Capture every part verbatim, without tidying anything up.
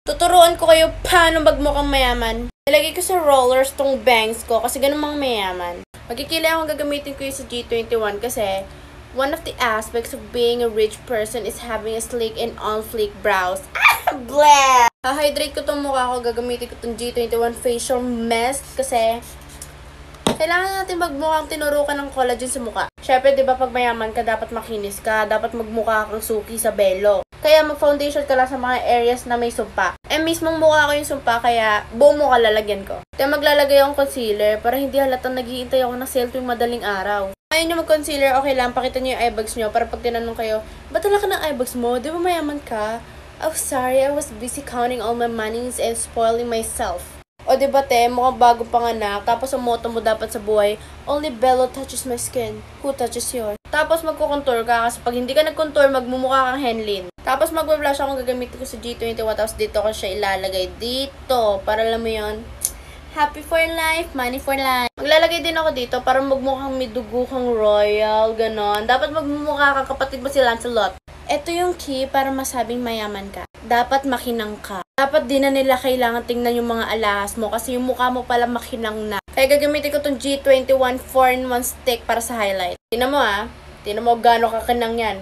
Tuturuan ko kayo paano magmukhang mayaman. Nilagay ko sa rollers tong bangs ko kasi ganun mga mayaman. Magkikilay akong gagamitin ko yung sa G twenty-one kasi one of the aspects of being a rich person is having a sleek and on-fleek brows. Ah! Blah! Ha-hydrate ko tong mukha ko. Gagamitin ko tong G twenty-one facial mist kasi kailangan natin magmukhang tinurukan ng collagen sa mukha. Syempre, di ba pag mayaman ka, dapat makinis ka. Dapat magmukha kang suki sa belo. Kaya mag-foundation ka lang sa mga areas na may sumpa. Eh, mismong mukha ko yung sumpa, kaya buong mukha lalagyan ko. Kaya maglalagay akong concealer para hindi halatang naghihintay ako ng sale tuwing madaling araw. Ayaw nyo mag-concealer, okay lang. Pakita nyo yung eye bags nyo para pag tinanong kayo, ba't wala ka ng eye bags mo? Di ba mayaman ka? Oh, sorry. I was busy counting all my monies and spoiling myself. O diba te, mukhang bagong panganak, tapos ang motto mo dapat sa buhay, only Bello touches my skin, who touches yours? Tapos magkukontour ka, kasi pag hindi ka nagkontour, magmumukha kang Henlin. Tapos mag-blush ako, gagamitin ko sa G twenty-one, tapos dito ko siya ilalagay dito, para alam mo yun, happy for life, money for life. Maglalagay din ako dito, para magmukhang may dugo kang royal, ganon. Dapat magmumukha kang kapatid mo si Lancelot. Ito yung key para masabing mayaman ka. Dapat makinang ka. Dapat di na nila kailangan tingnan yung mga alahas mo kasi yung mukha mo pala makinang na. Kaya gagamitin ko tong G twenty-one four in one stick para sa highlight. Tingnan mo ah. Tingnan mo gaano kakinang yan.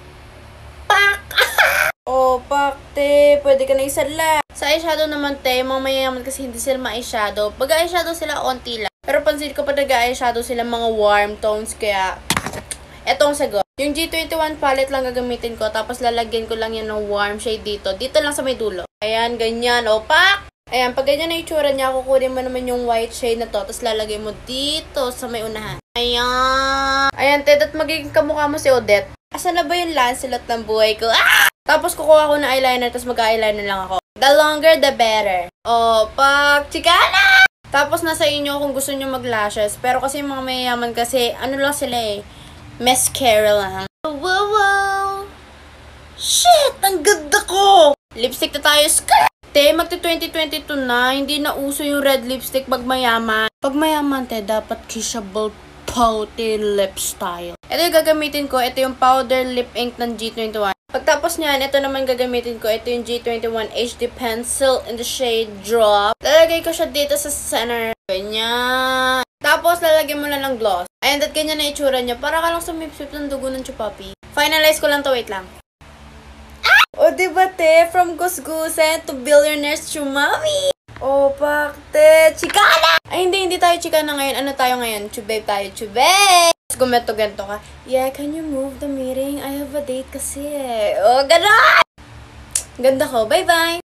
Pak! Oh, pak, te. Pwede ka na isadla. Sa eyeshadow naman, te. Mga mayayaman kasi hindi sila ma-eyeshadow. Pag eyeshadow sila, onti lang. Pero pansin ko pa nag-eyeshadow sila mga warm tones. Kaya, etong sagot. Yung G twenty-one palette lang gagamitin ko, tapos lalagyan ko lang yan ng warm shade dito. Dito lang sa may dulo. Ayan, ganyan. Opak! Ayan, pag ganyan na itsura niya, kukunin mo naman yung white shade na to, tapos lalagay mo dito sa may unahan. Ayan! Ayan, Ted, at magiging kamukha mo si Odette. Asan na ba yung Lancelot ng buhay ko? Ah! Tapos kukuha ko ng eyeliner, tapos mag-eyeliner lang ako. The longer, the better. Opak! Chikana! Tapos nasa inyo kung gusto nyo mag-lashes. Pero kasi yung mga mayayaman kasi, ano lang sila eh. Mascara lang. Wow, wow. Shit! Ang ganda ko! Lipstick na tayo. Skirt! Te, magti twenty twenty-two na. Hindi na uso yung red lipstick pag mayaman. Pag mayaman, te, dapat kissable pouty lip style. Ito yung gagamitin ko. Ito yung powder lip ink ng G twenty-one. Pagtapos niyan, ito naman gagamitin ko. Ito yung G twenty-one H D Pencil in the shade Drop. Lalagay ko siya dito sa center. Ganyan. Tapos, lalagyan mo lang ng gloss. Ayan, at ganyan na itsura niya. Para ka lang sumipsip ng dugo ng chupapi. Finalize ko lang to. Wait lang. Ah! O, diba, te? From gusgusen to billionaires chumami. O, pakte. Chikana! Ay, hindi, hindi tayo chikana ngayon. Ano tayo ngayon? Chubabe tayo. Chubabe! Tapos gumeto-gento ka. Yeah, can you move the meeting? I have a date kasi. O, gano'n! Ganda ko. Bye-bye!